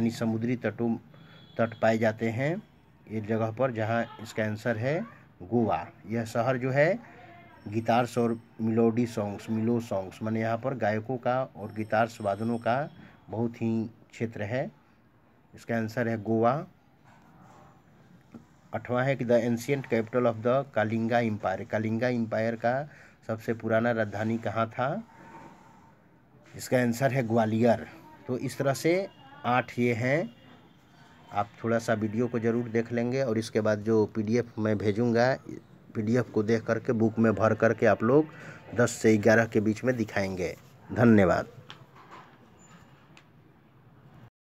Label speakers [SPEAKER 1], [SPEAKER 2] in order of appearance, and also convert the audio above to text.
[SPEAKER 1] यानी समुद्री तट पाए जाते हैं इस जगह पर, जहाँ इसका आंसर है गोवा। यह शहर जो है गिटार्स और मिलो सॉन्ग्स माने यहाँ पर गायकों का और गिटार्स वादनों का बहुत ही क्षेत्र है। इसका आंसर है गोवा। 8वां है कि the ancient capital of the Kalinga empire. Kalinga empire का सबसे पुराना राजधानी कहाँ था? इसका आंसर है ग्वालियर। तो इस तरह से 8 ये हैं। आप थोड़ा सा वीडियो को ज़रूर देख लेंगे और इसके बाद जो PDF मैं भेजूँगा, PDF को देख करके बुक में भर करके आप लोग 10 से 11 के बीच में दिखाएंगे। धन्यवाद।